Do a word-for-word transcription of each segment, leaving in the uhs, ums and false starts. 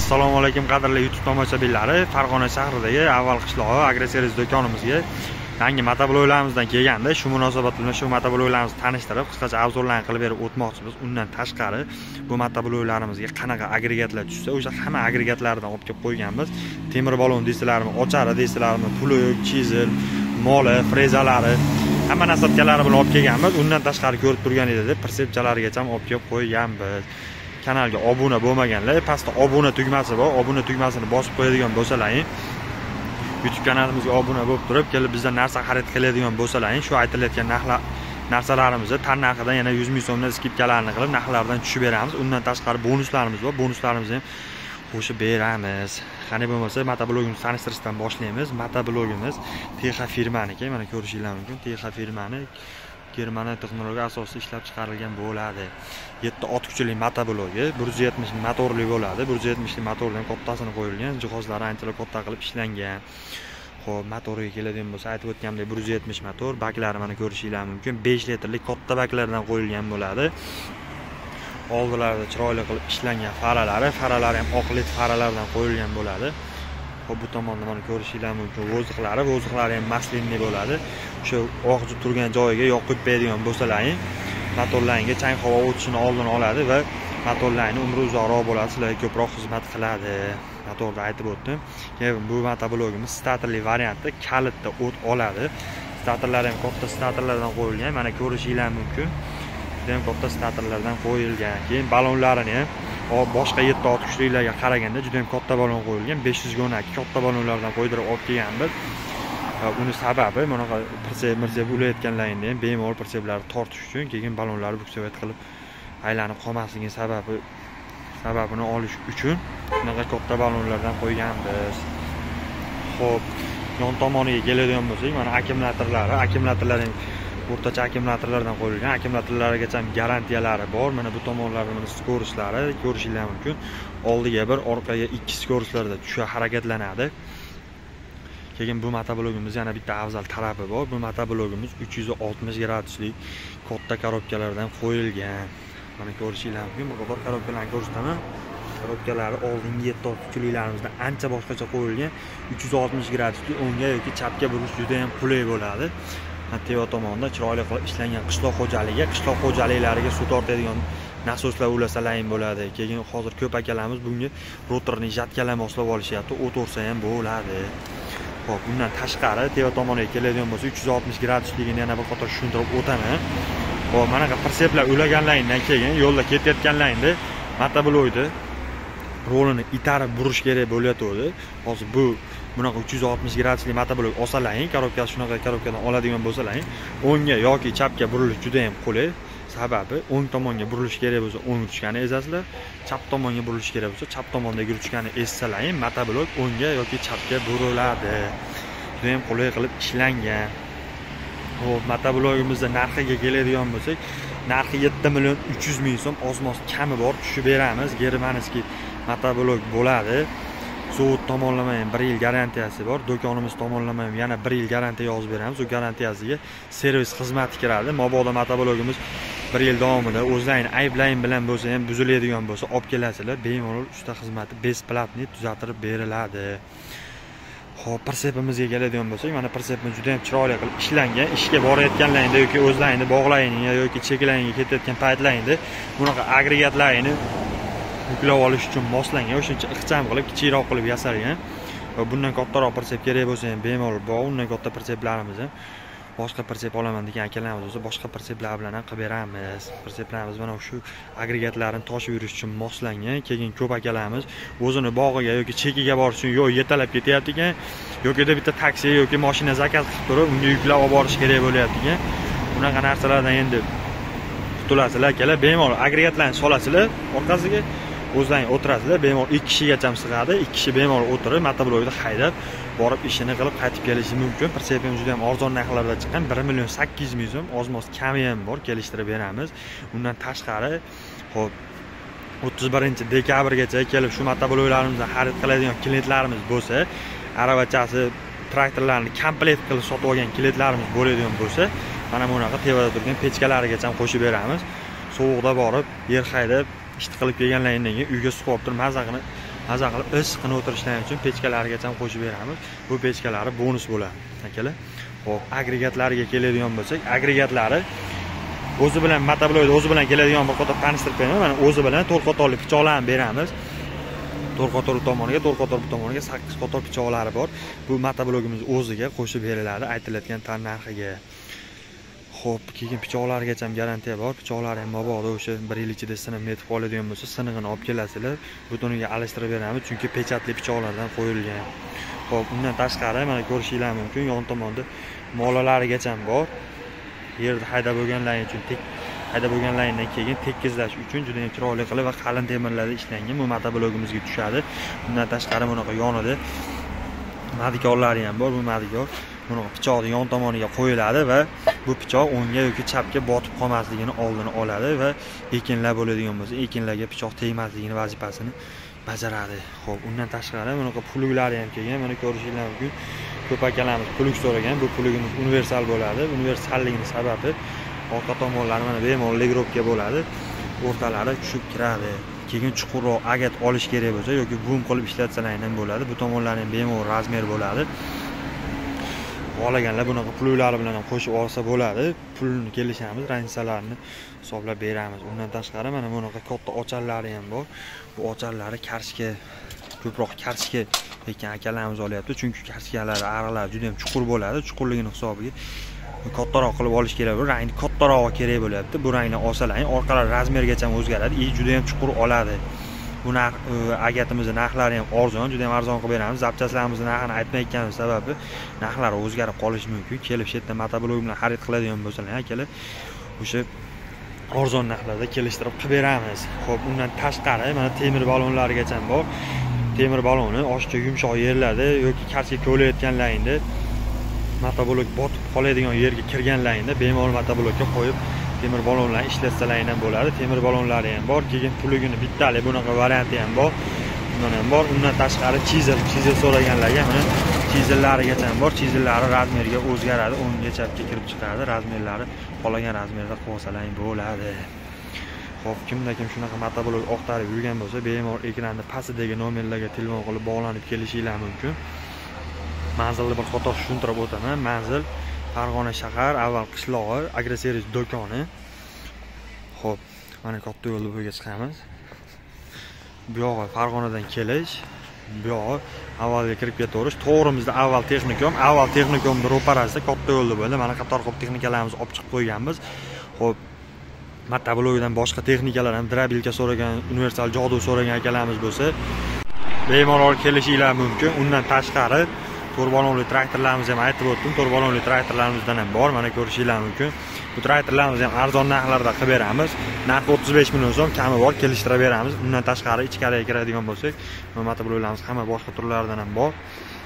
Assalomu alaykum qadrli YouTube tomoshabinlari. Farg'ona shahridagi avval qishlog'i agroservis do'konimizga yangi motobloklarimizdan kelganda, shu munosabat bilan shu motobloklarimizni tanishtirib, qisqacha obzorlarni qilib berib o'tmoqchimiz. Undan tashqari bu motobloklarimizga qanaqa agregatlar tushsa, o'sha hamma agregatlardan olib kelib qo'yganmiz. Temir balon deysizlarmi, ochari deysizlarmi, puluk, chizel, mola, frezalari, hamma nasatkalari bilan olib kelganmiz. Undan tashqari ko'rib turganingizda pritsepchalarigacha olib kelib qo'yganmiz. Kanalga obuna bo'lmaganlar, pastda obuna tugmasi bor. Obuna tugmasini bosib qo'yadigan bo'lsalaring, YouTube kanalimizga obuna bo'lib turib, kelib bizdan narsa xarid qiladigan bo'lsalaring, shu aytilayotgan narxlar narsalarimizni tan narxidan yana yuz ming so'mdan skipkalarni qilib, narxlardan tushib beramiz. Undan tashqari bonuslarimiz bor. Bonuslarimizni ham qo'shib beramiz. Qani bo'lmasa, motoblogimizni tanishtirishdan boshlaymiz. Motoblogimiz Texa firmaniki, mana ko'rishingiz mumkin. Texa firmani Germaniya texnologiya asosida ishlab chiqarilgan bo'ladi. yetti ot kuchli motoblogi, bir yuz yetmish motorli bo'ladi. bir yuz yetmishli motordan kattasini qo'yilgan, jihozlari ancha katta qilib ishlangan. Xo'p, motoriga keladigan bo'lsa, aytib o'tganimdek bir yuz yetmish motor, baklari mana ko'rishingiz mumkin. besh litrlik katta baklardan qo'yilgan bo'ladi. Oldilarida chiroyli qilib ishlangan faralari, faralari ham oq led faralardan qo'yilgan bo'ladi. Bu tomonda mana ko'rishingiz mumkin voziqlari, voziqlari ham maslinli bo'ladi. O'sha oqji turgan joyiga yoqib beradigan bo'lsalaring, motorlaringga chang havo o'tishini oldini oladi va motorlarning umri uzoqroq bo'ladi, sizlarga ko'proq xizmat qiladi. Motorda aytib o'tdim. Keyin bu motoblogimiz statorli variantda kalitda o't oladi. Statorlar ham katta statorlardan qo'yilgan, mana ko'rishingiz mumkin. Ham katta statorlardan qo'yilgan. Keyin balonlarini ham boshqa yetti ot kuchlilarga qaraganda juda ham katta balon qo'yilgan. besh yuz o'n ikki katta balonlardan qo'ydirib olib kelganmiz. Buni sababi bunaqa pritsep mirzeb ulayotganlaringda ham bemalol pritseplarni tortish uchun, keyin balonlarni buksavat qilib aylanib qolmasligi sababi sababini olish uchun bunaqa katta balonlardan qo'yganmiz. Xo'p, yon tomoniga keladigan bo'lsak, mana akkumulyatorlari, akkumulyatorlar ham o'rtacha akkumulyatorlardan qo'yilgan. Akkumulyatorlargacha garantiyalari bor. Mana bu tomonlarda mana skorishlari ko'rishingiz mumkin. Oldiga bir, orqaga ikki skorislarda tusha harakatlanadi. Keyin bu motoblogimiz yana bitta afzal tarafi bor. Bu motoblogimiz uch yuz oltmish graduslik katta korobkalardan qo'yilgan. Mana ko'rishingiz mumkin. Bu qator korobkalarni ko'rsataman. Korobkalari oldingi yetti ot kuchlilarimizdan ancha boshqacha qo'yilgan. uch yuz oltmish gradusli o'ngga yoki chapga burish juda ham qulay bo'ladi. Teva tomonda chiroyli qilib ishlangan qishloq xo'jaligi, qishloq xo'jaliklariga suv tortadigan nasoslar ulasalaring bo'ladi. Keyin hozir ko'p akalarimiz bunga rotorni jatkalar moslab olishyapti, o't o'rsa ham bo'ladi. Xo'p, bundan tashqari teva tomoniga keladigan bo'lsa, uch yuz oltmish gradusligini yana bir qator tushuntirib o'taman. Xo'p, mana bu pritseplar ulaganlaringdan keyin yo'lda ketayotganlaringda motoblokni rolini itarib burish kerak bo'layotdi. Hozir bu bunaqa uch yuz oltmish gradusli motoblok olsalaring, korobkasi shunaqa korobkadan oladigan bo'lsalaring, o'ngga yoki chapga burilish juda ham qulay. Sababi o'ng tomonga burilish kerak bo'lsa, o'ng ruchkani ezasizlar, chap tomonga burilish kerak bo'lsa, chap tomondagi ruchkani ezsalaring, motoblok o'ngga yoki chapga buriladi. Juda ham qulay qilib ishlangan. Xo'p, motoblogimizning narxiga keladigan bo'lsak, narxi yetti million uch yuz ming so'm, ozmoz kami bor, tushib beramiz. Germaniyaskiy motoblok bo'ladi. So't tomonlama ham bir yil garantiyasi bor. Do'konimiz tomonlama ham yana bir yil garantiya yozib beramiz. U garantiyasiga servis xizmati kiradi. Mabodo motoblogimiz bir yil davomida o'zlaring ayblaring bilan bo'lsa ham buziladigan bo'lsa, olib kelasizlar, bemalol usta xizmati besplatniy tuzatib beriladi. Xo'p, pritsepimizga keladigan bo'lsak, mana pritsepimiz juda ham chiroyli qilib ishlangan. Ishga borayotganlaringda yoki o'zlaringni bog'laringni yoki cheklaringga ketayotgan paytlaringda bunaqa agregatlaringni yuklab olish uchun moslangan, o'shuncha ixcham qilib, kichikroq qilib yasalgan. Va bundan kattaroq pritsep kerak bo'lsa ham bemalol bor. Undan katta pritseplarimiz ham boshqa pritsep olaman degan akalarimiz bo'lsa, boshqa pritseplar bilan ham qilib beramiz. Pritseplarimiz mana shu agregatlarni toshib yurish uchun moslangan. Keyin ko'p akalarimiz o'zini bog'iga yoki chekiga borish uchun yo'l yetalab ketyapti ekan, yoki bitta taksi yoki mashina zakaz qilib turib, unga yuklab olib borish kerak bo'lyapti ekan. Bunaqa narsalardan endi qutulasizlar akalar, bemalol agregatlarni solasizlar, orqasiga o'zlaring o'tirasizlar, bemalol ikki kishigacha sig'adi, ikki kishi bemalol o'tirib motoblokda haydab borib ishini qilib qaytib kelishi mumkin. Pritsepimiz juda ham arzon narxlarda chiqqan, bir million sakkiz yuz ming so'm, ozmoz kami ham bor, kelishtirib beramiz. Undan tashqari, xo'p, o'ttiz birinchi dekabrgacha kelib shu motobloklarimizni xarid qiladigan klientlarimiz bo'lsa, aravachasi, traktorlarni komplekt qilib sotib olgan klientlarimiz bo'ladigan bo'lsa, mana bunaqa tevada turgan pechkalarigacha ham qo'shib beramiz. Sovuqda borib, yer haydab, ishni qilib kelganlaringdan keyin uyga suqib turib maza qilib maza qilib issiqni o'tirishlari uchun pechkalarigacha ham qo'shib beramiz. Bu pechkalari bonus bo'ladi akalar. Xo'p, agregatlariga keladigan bo'lsak, agregatlari o'zi bilan motoblokda o'zi bilan keladigan bir qator tanishtirib beraman. Mana o'zi bilan to'rt qatorli pichoqlarni beramiz. to'rt qator bu tomoniga, to'rt qator bu tomoniga sakkiz qator pichoqlari bor. Bu motoblogimiz o'ziga qo'shib beriladi aytilayotgan tan narxiga. Xo'p, keyin pichoqlargacha ham garantiya bor. Pichoqlari ham mabodo o'sha bir yil ichida sinib netib qoladigan bo'lsa, sinig'ini olib kelasizlar. Butuniga alishtirib beramiz, chunki pechatli pichoqlardan qo'yilgan. Xo'p, undan tashqari mana ko'rishingiz mumkin, yon tomonda molalarigacha ham bor. Yerda haydab bo'lganlari uchun tek haydab bo'lganlaridan keyin tekizlash uchun juda ham chiroyli qilib va qalin temirlarda ishlangan bu motoblogimizga tushadi. Undan tashqari bunaqa yonida madikorlari ham bor. Bu madikor bunaqa pichoqning yon tomoniga qo'yiladi va bu pichoq o'ngga yoki chapga botib qolmasligini oldini oladi va ekinlar bo'ladigan bo'lsa, ekinlarga pichoq tegmasligini vazifasini bajaradi. Xo'p, undan tashqari bunaqa puluklari ham kelgan. Mana ko'rishingiz mumkin. Ko'p akalarimiz puluk so'ragan. Bu pulugimiz universal bo'ladi. Universalligining sababi orqa tomonlari mana bemalol legrovka bo'ladi. O'rtalari tushib kiradi. Keyin chuqurroq agat olish kerak bo'lsa yoki bum qilib ishlatsalar ham bo'ladi. Bu tomonlari ham bemalol razmer bo'ladi. Xohlaganlar bunaqa puluklari bilan ham qo'shib olsa bo'ladi. Pulni kelishamiz, ransalarni hisoblab beramiz. Undan tashqari mana bunaqa katta ocharlari ham bor. Bu ocharlari karshga ko'proq karshga ekan akalarimiz olyapti, chunki karshgalari aralari juda ham chuqur bo'ladi. Chuqurligini hisobiga kattaroq qilib olish kerak bo'ladi. Rangni kattarog'i kerak bo'lyapti. Bu rangni olsalar, orqalar razmergacha ham o'zgaradi. I juda ham chuqur oladi. Bu narx agatimizning narxlari ham arzon, juda ham arzon qilib beramiz. Zapchaslarimizning narxini aytmayotganim sababi narxlari o'zgarib qolishi mumkin. Kelib shu yerda motoblog bilan xarid qiladigan bo'lsalar, akalar, o'sha arzon narxlarda kelishtirib qilib beramiz. Xo'p, undan tashqari mana temir balonlarigacha ham bor. Temir baloni oshiqcha yumshoq yerlarda yoki karshga ko'layotganlaringda motoblok botib qoladigan yerga kirganlaringda bemalol motoblokka qo'yib temir balonlarni ishlatsalaring ham bo'ladi. Temir balonlari ham bor. Keyin pulugini bittali bunaqa varianti ham bor. Bundan ham bor. Undan tashqari chizel, chizel so'raganlarga mana chizellarigacha ham bor. Chizellari razmerga o'zgaradi, o'ngga chapga kirib chiqadi. Razmerlari qolagan razmerda qilsalaring bo'ladi. Xo'p, kimda kim shunaqa motoblok oqtarib yurgan bo'lsa, bemalol ekranning pastidagi nomerlarga telefon qilib bog'lanib kelishingiz mumkin. Manzilni bir qator tushuntirib o'taman. Manzil Farg'ona shahar, avval qishlog'i, agroservis do'koni. Xo'p, mana katta yo'lni bo'yiga chiqamiz. Bu yog'i Farg'onadan kelish, bu yog'i avvalga kirib ketaverish. To'g'rimizda avval texnikum, avval texnikumni ro'parasida katta yo'lni bo'ldi. Mana qator qilib texnikalarimizni olib chiqib qo'yganmiz. Xo'p, motoblogdan boshqa texnikalar ham drabilka so'ragan, universal jodu so'ragan akalarimiz bo'lsa, bemalol kelishingiz mumkin. Undan tashqari to'rbalonli traktorlarimiz ham aytib o'tdim. To'rbalonli traktorlarimizdan ham bor. Mana ko'rishingiz mumkin. Bu traktorlarimizni ham arzon narxlarda qilib beramiz. Narxi o'ttiz besh million so'm, kami bor, kelishtirib beramiz. Undan tashqari ichkariga kiradigan bo'lsak, bu motobloglarimiz hamma boshqa turlaridan ham bor.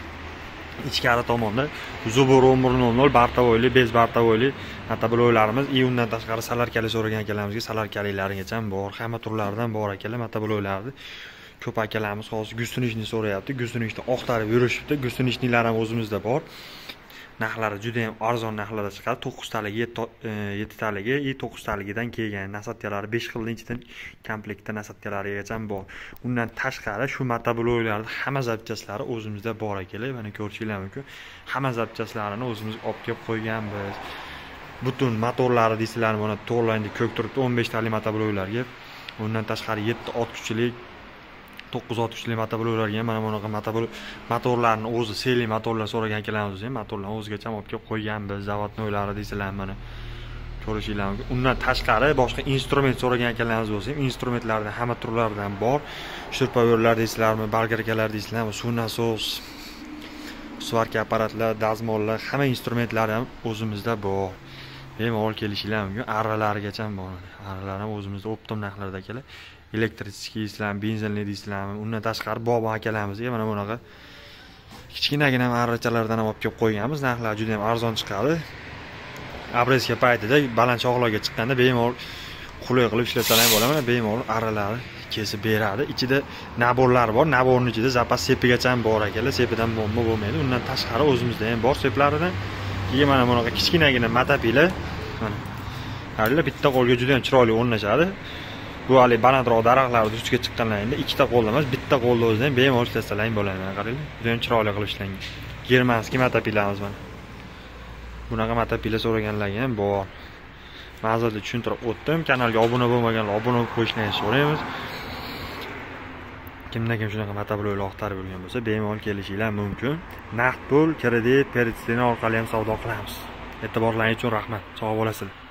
Ichkari tomonda Zubur o'n bir nol nol bartavoyli, bez bartavoyli motobloglarimiz, i undan tashqari salarkali so'ragan akalarimizga salarkalilargacha ham bor. Hamma turlaridan bor akalar motobloglarni. Ko'p akalarimiz hozir gustunishni so'rayapti. Gustunishni oqtarib yurishibdi. Gustunishlar ham o'zimizda bor. Narxlari juda ham arzon narxlarda chiqadi. to'qqiz taligi, yetti taligi, i to'qqiz taligidan kelgan nasatkalari besh xildan ichidan komplektda nasatkalarigacha ham bor. Undan tashqari shu motobloglarning hamma zapchaslari o'zimizda bor akalar. Mana ko'rishingiz mumkin. Hamma zapchaslarini o'zimiz olib kelib qo'yganmiz. Butun motorlari deysizlar, mana to'g'rilaydi ko'k turibdi o'n besh tali motobloglarga. Undan tashqari yetti ot kuchli to'qqiz ot kuchli motobloglarga mana bunaqa motoblog motorlarni o'zi seli motorlar so'ragan akalarimiz ham motorlarni o'zigacha olib kelib qo'yganmiz. Zavodnoylari deysizlar, mana ko'rishingiz mumkin. Undan tashqari boshqa instrument so'ragan akalarimiz bo'lsa ham instrumentlardan hamma turlaridan bor. Shurpaverlar deysizlarmi, balgarkalar deysizlarmi, suv nasos, svarka apparatlar, dazmollar, hamma instrumentlar ham o'zimizda bor. Bemalol kelishingiz mumkin. Arralarigacha ham bor. Arralar ham o'zimizda optim narxlarda akalar. Elektriskiy islam, benzinli deysizlarmi. Undan tashqari bobo akalarimizga mana bunaqa kichkinagina arrachalardan ham olib kelib qo'yganmiz. Narxlar juda ham arzon chiqadi. Abrezka paytida baland shoxlarga chiqqanda bemalol qulay qilib ishlatsalar bo'ladi. Mana bemalol arralari kesib beradi. Ichida naborlar bor. Naborning ichida zapas sepigacha ham bor akalar. Sepidan bomba bo'lmaydi. Undan tashqari o'zimizda ham bor seplaridan. Keyin mana bunaqa kichkinagina matapilar. Mana. Hali bitta qo'lga juda ham chiroyli o'rnashadi. bu hali balandroq daraxtlar ustga chiqqanlarida ikkita qo'lda emas, bitta qo'lda o'zida ham bemalol ishlasalang bo'ladi. Mana qaranglar, juda ham chiroyli qilib ishlangan. Germanskiy matapilamiz mana. Bunaqa matapila so'raganlarga ham bor. Ma'zurda tushuntirib o'tdim. Kanalga obuna bo'lmaganlar obuna bo'lib qo'yishlarini so'raymiz. Kimda kim shunaqa matabilolar axtarib bo'lgan bo'lsa, bemalol kelishinglar mumkin. Naqd pul, kredit, peritsilin orqali ham savdo qilamiz. E'tiborlaringiz uchun rahmat. Sog' bo'lasizlar.